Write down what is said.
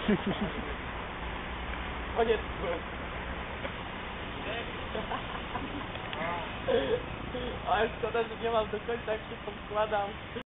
Koniec. Ale szkoda, że nie mam do końca jak się podkładał.